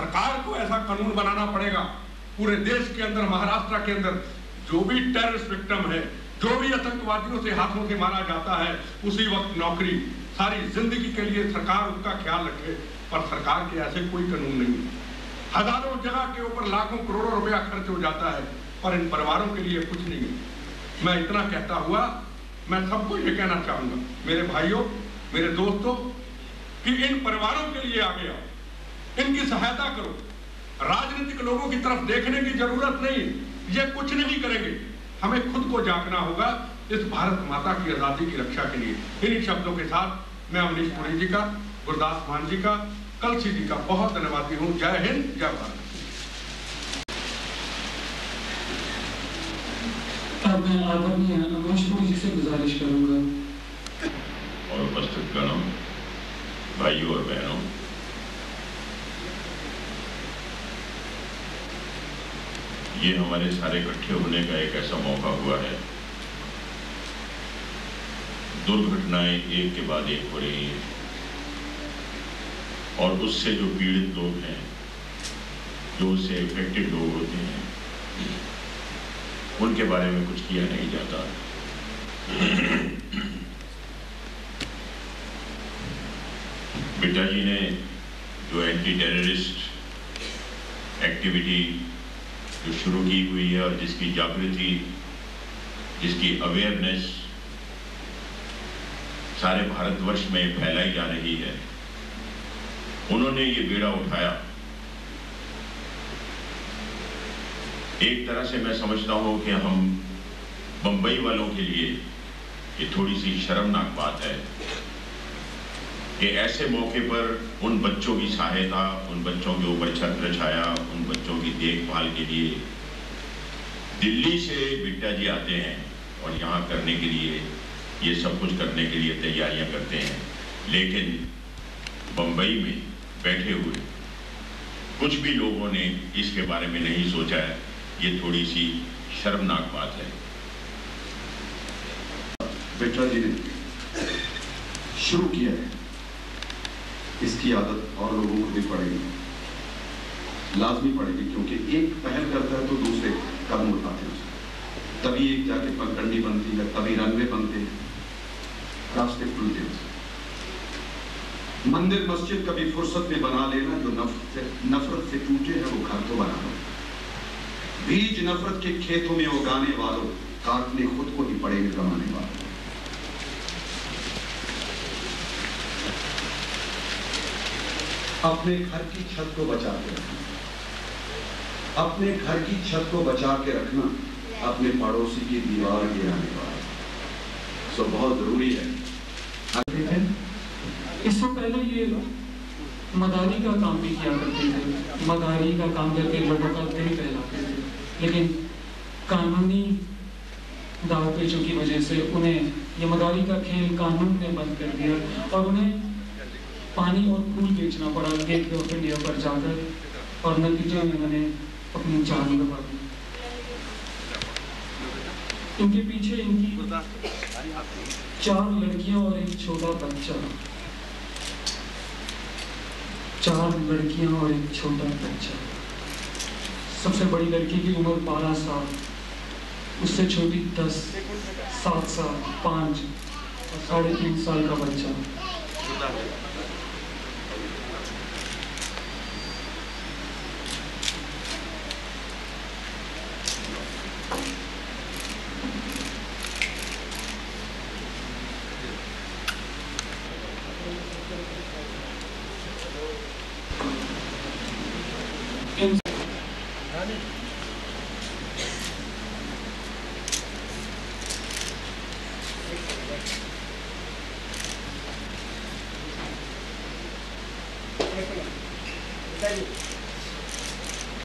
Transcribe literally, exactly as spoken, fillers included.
सरकार को ऐसा कानून बनाना पड़ेगा पूरे देश के अंदर, महाराष्ट्र के अंदर जो भी टेररिस्ट विक्टिम है, जो भी आतंकवादियों से हाथों से मारा जाता है, उसी वक्त नौकरी, सारी जिंदगी के लिए सरकार उसका ख्याल रखे। पर सरकार के ऐसे कोई कानून नहीं है। हजारों जगह के ऊपर लाखों करोड़ों रुपया खर्च हो जाता है, पर इन परिवारों के लिए कुछ नहीं है। मैं इतना कहता हुआ मैं सबको ये कहना चाहूंगा, मेरे भाइयों, मेरे दोस्तों, कि इन परिवारों के लिए आगे आओ, इनकी सहायता करो। राजनीतिक लोगों की तरफ देखने की जरूरत नहीं है, ये कुछ नहीं करेंगे। हमें खुद को जागना होगा इस भारत माता की आजादी की रक्षा के लिए। इन्हीं शब्दों के साथ मैं अमरीश पुरी जी का, गुरदास मान जी का, कलसी जी का बहुत धन्यवादी हूँ। जय हिंद, जय भारत। अब मैं आदरणीय अमरीश पुरी जी से गुजारिश करूंगा। और उपस्थित गणों, भाइयों और बहनों, ये हमारे सारे इकट्ठे होने का एक ऐसा मौका हुआ है। दुर्घटनाएं एक के बाद एक हो रही हैं और उससे जो पीड़ित लोग हैं, जो उससे इफेक्टेड लोग होते हैं, उनके बारे में कुछ किया नहीं जाता। बिट्टा जी ने जो एंटी टेररिस्ट एक्टिविटी जो शुरू की हुई है और जिसकी जागृति, जिसकी अवेयरनेस सारे भारतवर्ष में फैलाई जा रही है, उन्होंने ये बेड़ा उठाया। एक तरह से मैं समझता हूं कि हम बंबई वालों के लिए ये थोड़ी सी शर्मनाक बात है कि ऐसे मौके पर उन बच्चों की सहायता, उन बच्चों के ऊपर छत्र छाया, उन बच्चों की देखभाल के लिए दिल्ली से बिट्टा जी आते हैं और यहाँ करने के लिए, ये सब कुछ करने के लिए तैयारियां करते हैं। लेकिन बंबई में बैठे हुए कुछ भी लोगों ने इसके बारे में नहीं सोचा है। ये थोड़ी सी शर्मनाक बात है। बिट्टा जी ने शुरू किया है, इसकी आदत और लोगों को भी पड़ेगी, लाजमी पड़ेगी, क्योंकि एक पहल करता है तो दूसरे कदम उठाते हैं, तभी एक जाके पगडंडी बनती है, तभी रनवे बनते हैं, रास्ते खुलते हैं। मंदिर मस्जिद कभी फुर्सत में बना लेना, जो नफरत से नफरत से टूटे है वो घर तो बना लो। बीज नफरत के खेतों में उगाने वालों, काटने खुद को ही पड़ेंगे जमाने वालों। अपने घर की छत को बचा के रखना, अपने घर की छत को बचा के रखना, अपने पड़ोसी की दीवार गिराने वाला, सो बहुत जरूरी है। इससे पहले ये मदारी का काम भी किया करते थे, मदारी का काम करके लोगों का दिल बहलाते थे, लेकिन कानूनी दाव पेचों की वजह से उन्हें ये मदारी का खेल कानून ने बंद कर दिया और उन्हें पानी और फूल बेचना पड़ा गेट ऑफ इंडिया पर जाकर, और नतीजे में उन्होंने अपनी जान गंवा दी। इनके पीछे इनकी चार लड़कियां और एक छोटा बच्चा, चार लड़कियां और एक छोटा बच्चा। सबसे बड़ी लड़की की उम्र बारह साल, उससे छोटी दस, सात साल, पाँच और साढ़े तीन साल का बच्चा।